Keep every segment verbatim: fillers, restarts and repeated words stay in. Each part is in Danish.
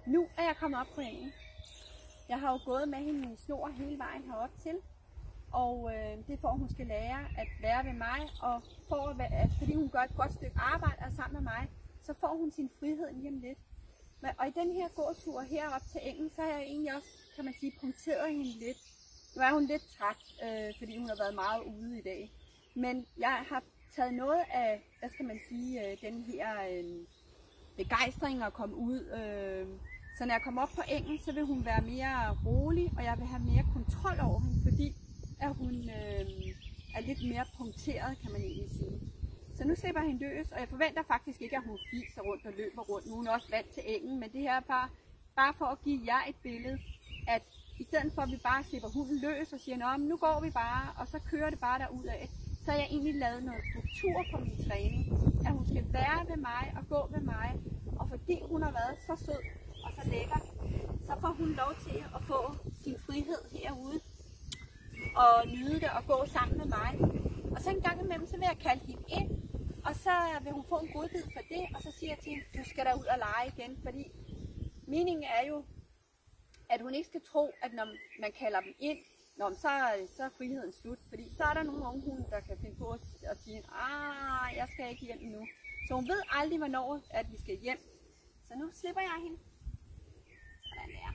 Nu er jeg kommet op på engen. Jeg har jo gået med hende i snor hele vejen herop til. Og øh, det er for, at hun skal lære at være ved mig. Og for at, fordi hun gør et godt stykke arbejde og sammen med mig, så får hun sin frihed lige om lidt. Men, og i den her gåtur herop til engen, så har jeg egentlig også, kan man sige, punkteret hende lidt. Nu er hun lidt træt, øh, fordi hun har været meget ude i dag. Men jeg har taget noget af, hvad skal man sige, øh, den her øh, begejstring at komme ud. Øh, så når jeg kommer op på engen, så vil hun være mere rolig, og jeg vil have mere kontrol over hende, fordi at hun øh, er lidt mere punkteret, kan man egentlig sige. Så nu slipper jeg hende løs, og jeg forventer faktisk ikke, at hun fiser rundt og løber rundt. Nu er hun også vant til engen, men det her er bare, bare for at give jer et billede, at i stedet for at vi bare slipper hunden løs og siger, nå, men nu går vi bare, og så kører det bare derudad, så har jeg egentlig lavet noget struktur på min træning, at hun skal være ved mig og gå ved mig, og fordi hun har været så sød og så lækker, så får hun lov til at få sin frihed herude, og nyde det og gå sammen med mig. Og så en gang imellem, så vil jeg kalde hende ind, og så vil hun få en godbid for det, og så siger jeg til hende, du skal da ud og lege igen, fordi meningen er jo, at hun ikke skal tro, at når man kalder dem ind, nå, så, så er friheden slut. Fordi så er der nogle unge hunde, der kan finde på at sige, ah, jeg skal ikke hjem nu. Så hun ved aldrig, hvornår at vi skal hjem. Så nu slipper jeg hende. Sådan der.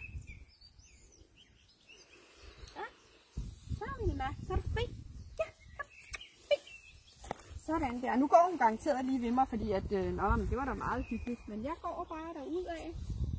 Ja. Så er vi med. Så er du fri. Ja, fri. Sådan der. Nu går hun garanteret lige ved mig, fordi at, øh, nå, men det var da meget hyggeligt. Men jeg går bare derudad.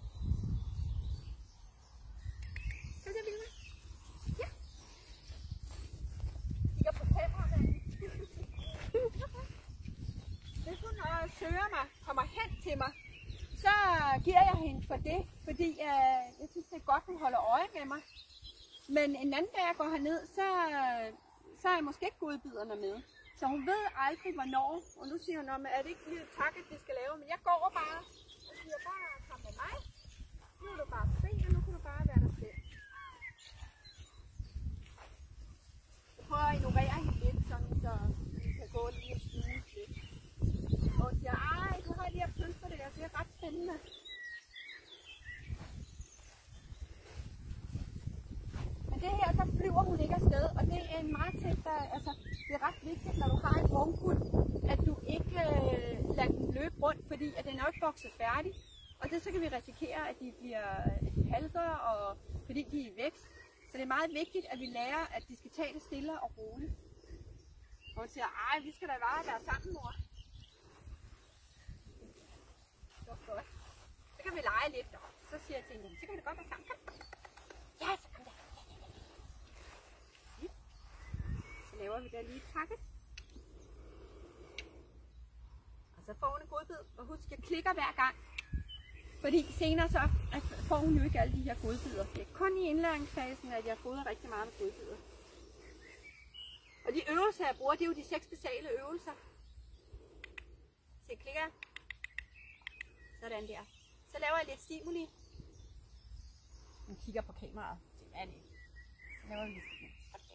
Hvis hun søger mig, kommer hen til mig, så giver jeg hende for det, fordi øh, jeg synes, det er godt, hun holder øje med mig. Men en anden dag, jeg går herned, så, så er jeg måske ikke godbiderne med. Så hun ved aldrig, hvornår. Og nu siger hun, at det ikke lige tak, at det skal lave, men jeg går bare og siger bare, kom med mig. Nu er du bare fri, og nu kan du bare være dig selv. Jeg prøver at ignorere hende lidt, sådan, så vi kan gå lige og skyde lidt. Og siger, ej, du har lige at følge for det, og det er ret spændende. Men det her, der flyver hun ikke afsted, og det er en meget tæt, der, altså, det er ret vigtigt, når du har en unghund, at du ikke øh, lader den løbe rundt, fordi at den er ikke vokset færdig. Og det så kan vi risikere, at de bliver at de halter, og fordi de er i vækst. Så det er meget vigtigt, at vi lærer, at de skal tage det stille og roligt. Og hun siger, ej, vi skal da bare være sammen, mor. Det var godt. Så kan vi lege lidt, og så siger jeg til hende, så kan vi da godt være sammen. Kom. Ja, så kom der. Så laver vi da lige et pakket. Og så får hun en godbid, og husk, jeg klikker hver gang. Fordi senere så får hun jo ikke alle de her godbidder. Det er kun i indlæringsfasen, at jeg fodrer rigtig meget med godbidder. Og de øvelser, jeg bruger, det er jo de seks basale øvelser. Så jeg klikker. Sådan der. Så laver jeg lidt stimuli. Hun kigger på kameraet. Hvad er det? Så laver vi lidt stimuli.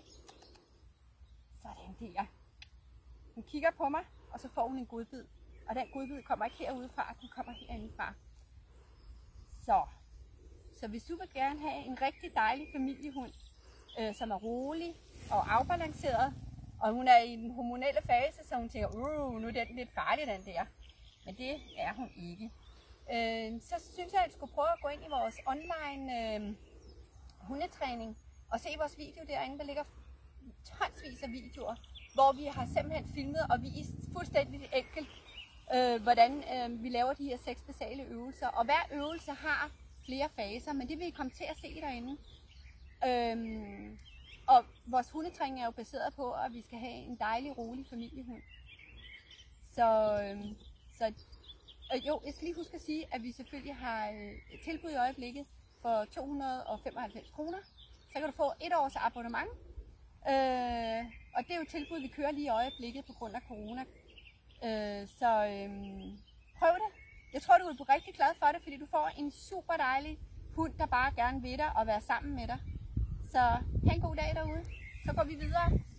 Sådan der. Hun kigger på mig, og så får hun en godbid. Og den godbid kommer ikke herudefra, den kommer herindefra. Så. så hvis du vil gerne have en rigtig dejlig familiehund, øh, som er rolig og afbalanceret, og hun er i den hormonelle fase, så hun tænker, uh, nu er den lidt farlig, den der. Men det er hun ikke. Øh, så synes jeg, at du skulle prøve at gå ind i vores online øh, hundetræning og se vores video derinde. Der ligger tonsvis af videoer, hvor vi har simpelthen filmet og vist fuldstændig enkelt, øh, hvordan øh, vi laver de her seks basale øvelser. Og hver øvelse har flere faser, men det vil I komme til at se derinde. Øhm, og vores hundetræning er jo baseret på, at vi skal have en dejlig, rolig familiehund. Så, øhm, så øh, jo, jeg skal lige huske at sige, at vi selvfølgelig har øh, et tilbud i øjeblikket for to hundrede og femoghalvfems kroner. Så kan du få et års abonnement. Øh, og det er jo et tilbud, vi kører lige i øjeblikket på grund af corona. Øh, så øh, prøv det. Jeg tror, du vil blive rigtig glad for det, fordi du får en super dejlig hund, der bare gerne vil dig og være sammen med dig. Så have en god dag derude. Så går vi videre.